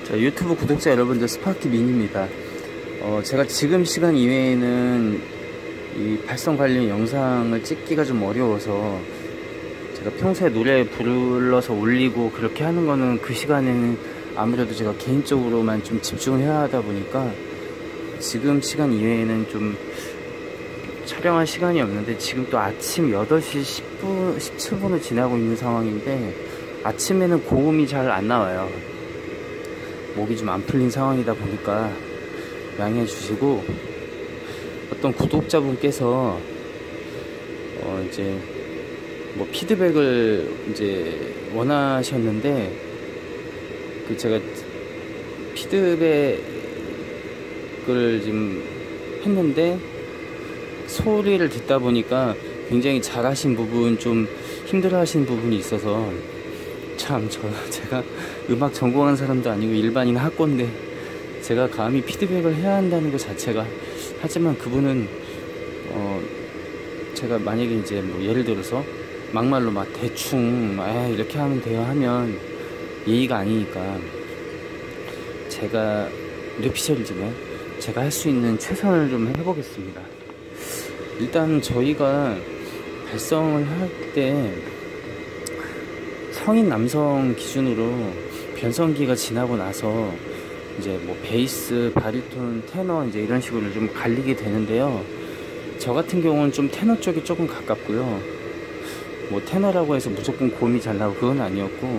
자, 유튜브 구독자 여러분들, 스파키 민입니다. 제가 지금 시간 이외에는 이 발성 관련 영상을 찍기가 좀 어려워서, 제가 평소에 노래 불러서 올리고 그렇게 하는 거는 그 시간에는 아무래도 제가 개인적으로만 좀 집중을 해야 하다 보니까 지금 시간 이외에는 좀 촬영할 시간이 없는데, 지금 또 아침 8시 17분을 지나고 있는 상황인데 아침에는 고음이 잘 안 나와요. 목이 좀 안 풀린 상황이다 보니까 양해해 주시고, 어떤 구독자분께서 이제 뭐 피드백을 이제 원하셨는데, 그 제가 피드백을 지금 했는데 소리를 듣다 보니까 굉장히 잘하신 부분, 좀 힘들어 하신 부분이 있어서, 참 제가 음악 전공한 사람도 아니고 일반인 학고인데 제가 감히 피드백을 해야 한다는 것 자체가, 하지만 그분은 제가 만약에 이제 뭐 예를 들어서 막말로 막 대충 이렇게 하면 돼요 하면 예의가 아니니까, 제가 뇌피셜이지만 제가 할 수 있는 최선을 좀 해보겠습니다. 일단 저희가 발성을 할 때 성인 남성 기준으로 변성기가 지나고 나서 이제 뭐 베이스, 바리톤, 테너 이제 이런 식으로 좀 갈리게 되는데요. 저 같은 경우는 좀 테너 쪽이 조금 가깝고요. 뭐 테너라고 해서 무조건 고음이 잘 나오고 그건 아니었고,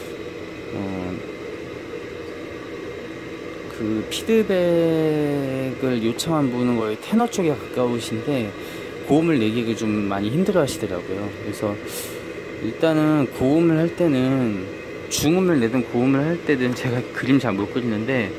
그 피드백을 요청한 분은 거의 테너 쪽에 가까우신데 고음을 내기가 좀 많이 힘들어 하시더라고요. 그래서 일단은 고음을 할 때는, 중음을 내든 고음을 할 때든 제가 그림 잘 못 그리는데,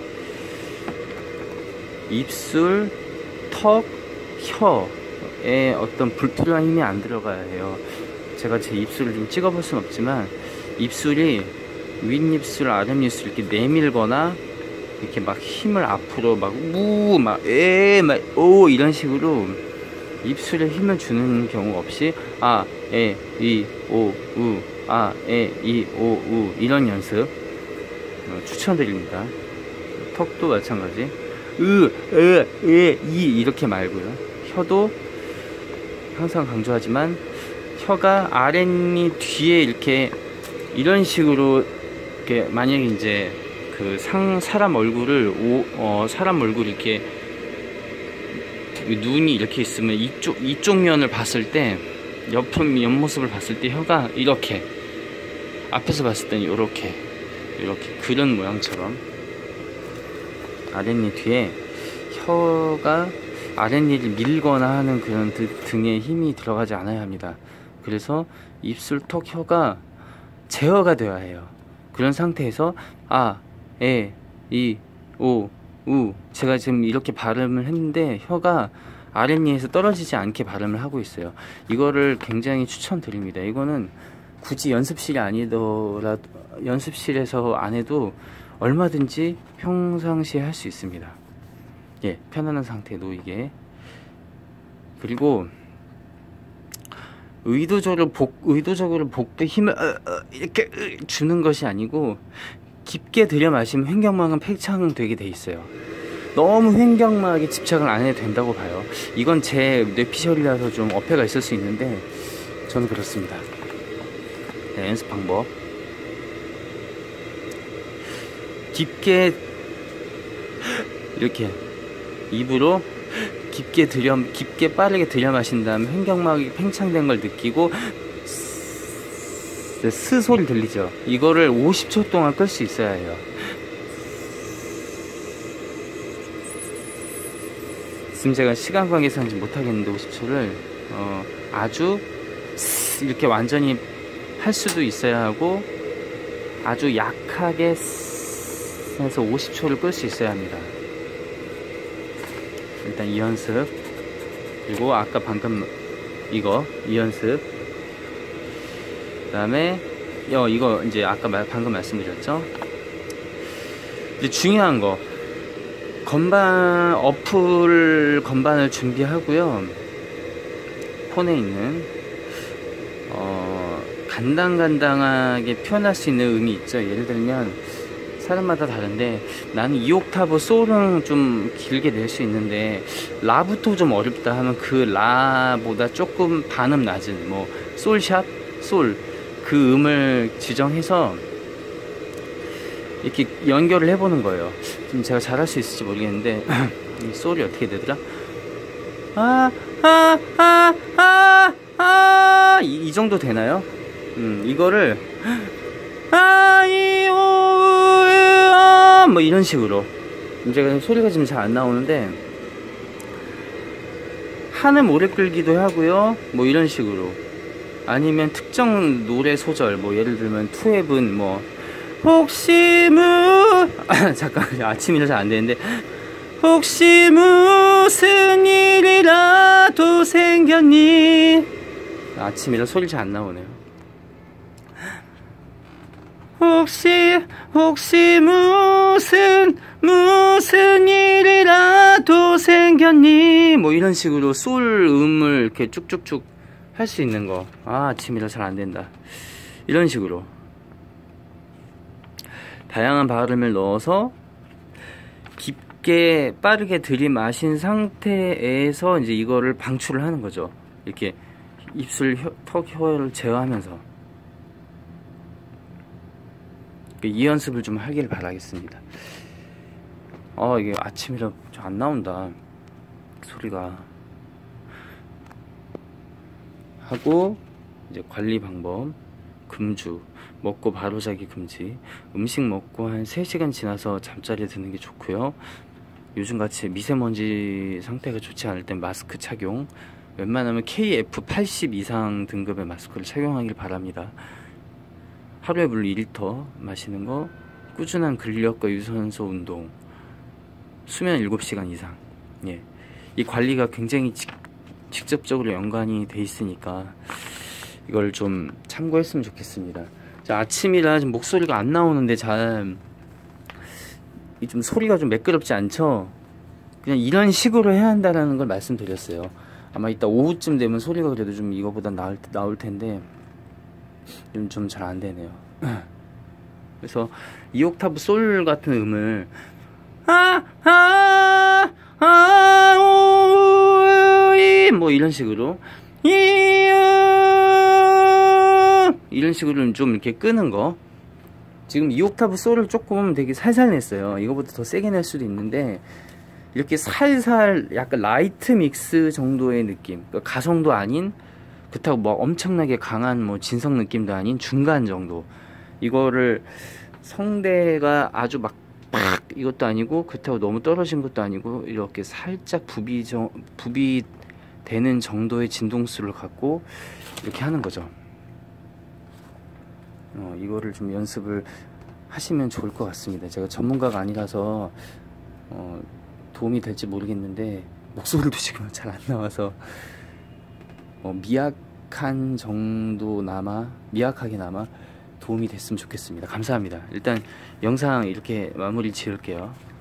입술, 턱, 혀에 어떤 불필요한 힘이 안 들어가야 해요. 제가 제 입술을 좀 찍어볼 순 없지만, 입술이 윗입술, 아랫입술 이렇게 내밀거나 이렇게 막 힘을 앞으로 막 우, 막 에, 막 오 이런 식으로 입술에 힘을 주는 경우 없이 아, 에, 이, 오, 우, 아, 에, 이, 오, 우 이런 연습 추천드립니다. 턱도 마찬가지 이 이렇게 말고요. 혀도 항상 강조하지만 혀가 아랫니 뒤에 이렇게 이런 식으로 이렇게, 만약에 이제 그 사람 얼굴을 사람 얼굴 이렇게 눈이 이렇게 있으면 이쪽 면을 봤을 때, 옆모습을 봤을 때 혀가 이렇게, 앞에서 봤을 때는 이렇게 그런 모양처럼 아랫니 뒤에 혀가 아랫니를 밀거나 하는 그런 등에 힘이 들어가지 않아야 합니다. 그래서 입술, 턱, 혀가 제어가 되어야 해요. 그런 상태에서 아, 에, 이, 오, 우 제가 지금 이렇게 발음을 했는데 혀가 아랫니에서 떨어지지 않게 발음을 하고 있어요. 이거를 굉장히 추천드립니다. 이거는 굳이 연습실이 아니더라도, 연습실에서 안 해도 얼마든지 평상시에 할 수 있습니다. 예, 편안한 상태에 놓이게. 그리고 의도적으로 복부에 힘을 이렇게 주는 것이 아니고, 깊게 들여 마시면 횡격막은 팽창되게 돼 있어요. 너무 횡격막에 집착을 안 해도 된다고 봐요. 이건 제 뇌피셜이라서 좀 어폐가 있을 수 있는데 저는 그렇습니다. 네, 연습 방법. 깊게 이렇게 입으로 깊게 빠르게 들여 마신 다음에 횡격막이 팽창된 걸 느끼고 스 소리 들리죠? 이거를 50초 동안 끌 수 있어야 해요. 지금 제가 시간 관계상 못하겠는데 50초를 아주 이렇게 완전히 할 수도 있어야 하고, 아주 약하게 해서 50초를 끌 수 있어야 합니다. 일단 이 연습, 그리고 아까 방금 이 연습, 그 다음에 이거 이제 아까 방금 말씀드렸죠. 이제 중요한 거, 어플 건반을 준비하고요. 폰에 있는 간당간당하게 표현할 수 있는 음이 있죠. 예를 들면 사람마다 다른데 나는 2옥타브 솔은 좀 길게 낼 수 있는데 라부터 좀 어렵다 하면 그 라보다 조금 반음 낮은 뭐 솔샵, 솔 그 음을 지정해서 이렇게 연결을 해보는 거예요. 좀 제가 잘할 수 있을지 모르겠는데 이 솔이 어떻게 되더라? 이 정도 되나요? 이거를 뭐 이런 식으로 제가 소리가 지금 잘 안 나오는데 한음 오래 끌기도 하고요. 뭐 이런 식으로 아니면 특정 노래 소절 뭐 예를 들면 투앱은 뭐 혹시 잠깐 아침이라 잘 안 되는데 혹시 무슨 일이라도 생겼니 아침이라 소리 잘 안 나오네요. 혹시 무슨 일이라도 생겼니 뭐 이런 식으로 솔 음을 이렇게 쭉쭉쭉 할 수 있는 거. 아침이라 잘 안 된다. 이런 식으로 다양한 발음을 넣어서 깊게 빠르게 들이마신 상태에서 이제 이거를 방출을 하는 거죠. 이렇게 입술 턱 혀를 제어하면서 이 연습을 좀 하길 바라겠습니다. 이게 아침이라 안 나온다 소리가. 하고 이제 관리 방법, 금주 먹고 바로 자기 금지, 음식 먹고 한 3시간 지나서 잠자리에 드는 게 좋고요. 요즘같이 미세먼지 상태가 좋지 않을 땐 마스크 착용, 웬만하면 KF80 이상 등급의 마스크를 착용하길 바랍니다. 하루에 물 2리터 마시는 거, 꾸준한 근력과 유산소 운동, 수면 7시간 이상. 예. 이 관리가 굉장히 직접적으로 연관이 돼 있으니까 이걸 좀 참고했으면 좋겠습니다. 자, 아침이라 지금 목소리가 안 나오는데 좀 소리가 좀 매끄럽지 않죠? 그냥 이런 식으로 해야 한다는 걸 말씀드렸어요. 아마 이따 오후쯤 되면 소리가 그래도 좀 이거보다 나올 텐데 좀 잘 안 되네요. 그래서 2옥타브 솔 같은 음을 뭐 이런 식으로 이런 식으로 좀 이렇게 끄는 거. 지금 2옥타브 솔을 조금 되게 살살 냈어요. 이거보다 더 세게 낼 수도 있는데 이렇게 살살 약간 라이트 믹스 정도의 느낌, 그러니까 가성도 아닌 그렇다고 뭐 엄청나게 강한 뭐 진성 느낌도 아닌 중간 정도. 이거를 성대가 아주 막 이것도 아니고 그렇다고 너무 떨어진 것도 아니고 이렇게 살짝 부비되는 정도의 진동수를 갖고 이렇게 하는 거죠. 이거를 좀 연습을 하시면 좋을 것 같습니다. 제가 전문가가 아니라서 도움이 될지 모르겠는데 목소리도 지금 잘 안 나와서 미약하게나마 도움이 됐으면 좋겠습니다. 감사합니다. 일단 영상 이렇게 마무리 지을게요.